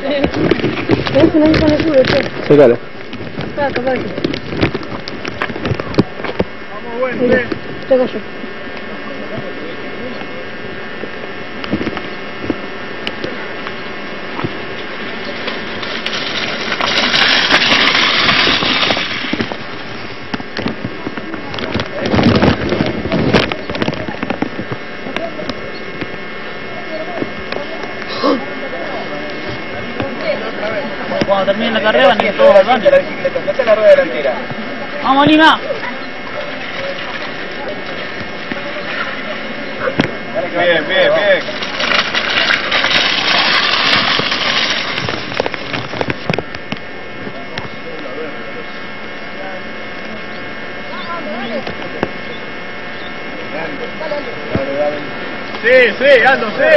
¿Tenés que no ir con el culo, che? Sácalo. Saca, vale. Vamos, bueno, Mira, saco yo. Cuando termine la carrera van a ir todos al baño. La bicicleta, mete la rueda delantera. ¡Vamos, Lima! Bien, bien, bien. Sí, sí, ando, sí.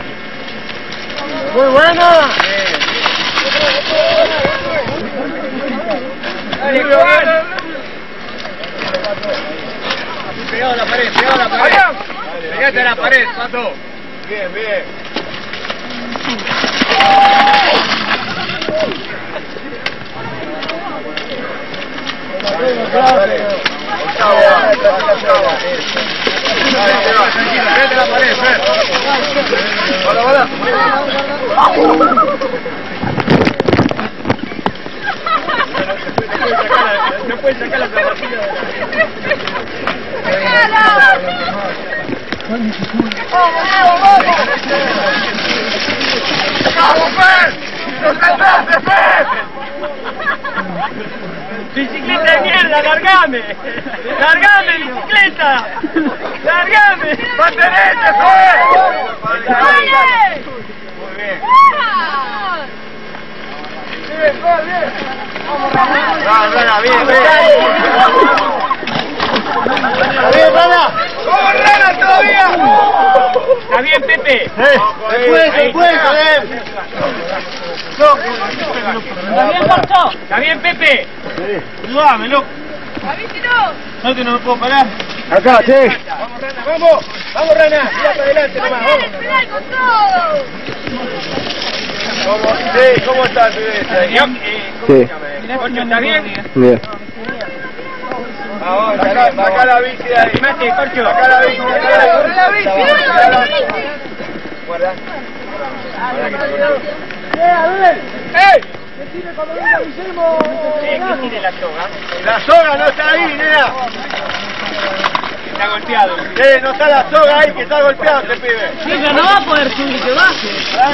Muy buena. Dale, Juan. Pegado a la pared, pegado a la pared. Pegate a la pared, Pato. Bien, bien. Tranquilo, pegate a la pared, Fer. Hola, hola. No puedes sacar la zapatilla. ¡Vamos, Fer! ¡Nos saltaste, Fer! ¡Bicicleta de mierda, largame! ¡Largame, bicicleta! ¡Largame! ¡Mantenete, Fer! Muy bien. Bien, Fer, bien. Vamos, Rana, bien, bien. ¿Está bien, Rana? ¡Vamos, Rana, todavía! ¿Está bien, Pepe? Se puede, joder. ¿Está bien, Marco? ¿Está bien, Pepe? Ayúdame, loco. No, que no me puedo parar. Acá, che. Vamos, Rana, vamos. Vamos, Rana. Mira para adelante nomás, vamos. Sí, ¿cómo estás, bebé? Sí. Corcho, ¿está bien? Bien. Vamos, saca la bici de ahí. Corcho, saca la bici. Saca la bici. Guarda. ¡Ey! Que tire la soga. La soga no está ahí, nena. Está golpeado. No está la soga ahí, que está golpeado este pibe. Sí, pero no va a poder subir, que baje.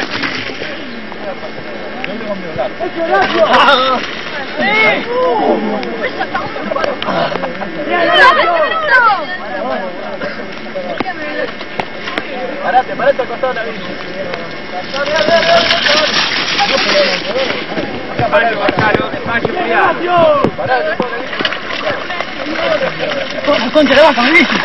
Parate al costado de la bici. Despacio, Marcalo, despacio, cuidado. Parate, Concha, le vas con mi bici.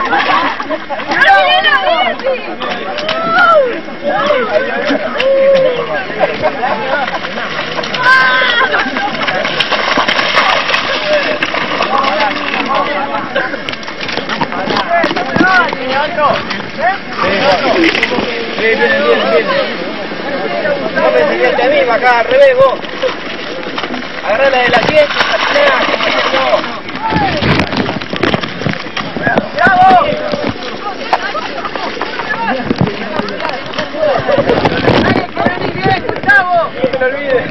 Bien. No me siguiente a mí, acá al revés vos. Agarrala de la sien y patiná, como ¡bravo! ¡Bien, Gustavo! No te lo olvides.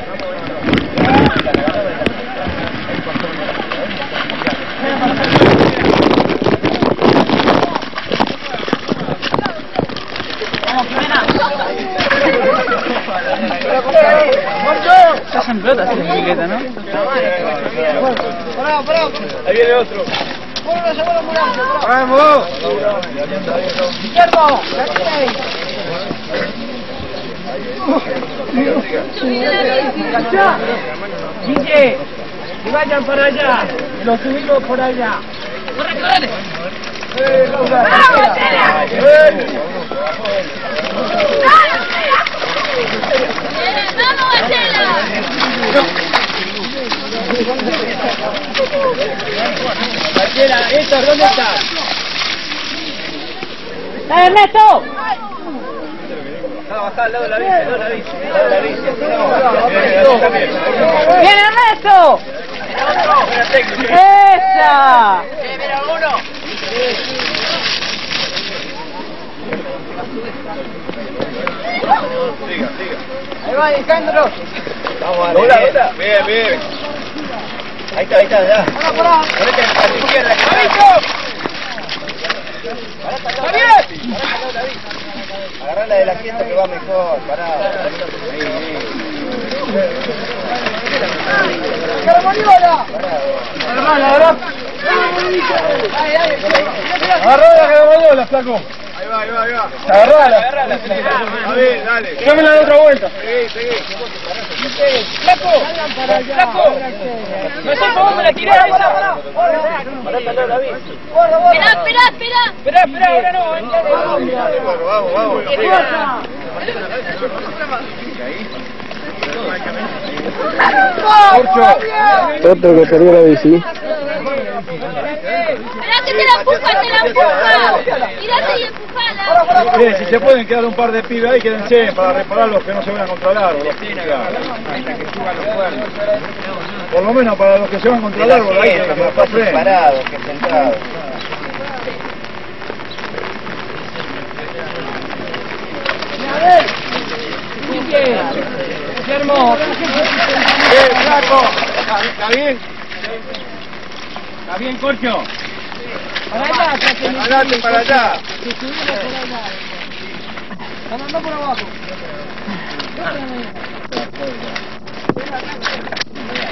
Estás en pelota, esa bicicleta, ¿no? Pará. Ahí viene otro. ¡Vamos! Guillermo, Guille, que vayan para allá. Los subimos por allá. ¡Corre! ¡Vamos, Tela! ¡Vamos, Tela! Marcela, Héctor, ¿dónde estás? ¡Ernesto! bajá al lado de la bici, al lado de la bici. ¡Bien, Ernesto! ¡Esa! Mira, uno. Siga, siga. Ahí va, Alejandro. Vamos a ver. Bien, bien. Ahí está, ya. Pará. Ponete a tu izquierda. Agarrá la del asiento que va mejor, pará. ¡Caramoniola! Hermano, agarrá. Agarrá la caramoniola, flaco. Ahí va, ahí va, ahí va. Agarrala. Agarrala. A ver, dale. Dámela de otra vuelta. Seguí, seguí. ¡Flaco! ¡Flaco! No sé cómo me la tiré a esa. Espera, ahora no. Bueno, vamos, vamos. Otro que perdió la bici. Esperá que te la empuja, Tirate y empujala. Bien, si se pueden quedar un par de pibes ahí, quédense para reparar los que no se van a controlar. Por lo menos para los que se van contra el árbol, ahí que está frente. Parado, que sentado. Guillermo. Flaco. ¿Está bien? ¿Está bien, Corcho? Para allá, Andate para allá. anda por abajo.